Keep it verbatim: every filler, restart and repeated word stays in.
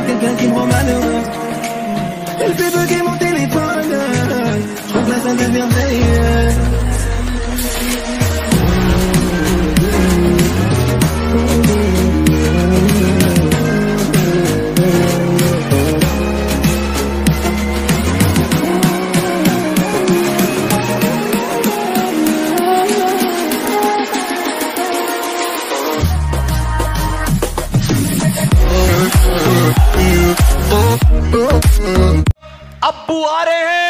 quelqu'un qui me rend malheureux. Elle fait bugger mon téléphone. Je crois que là ça devient merveilleux. अब्बू आ रहे हैं।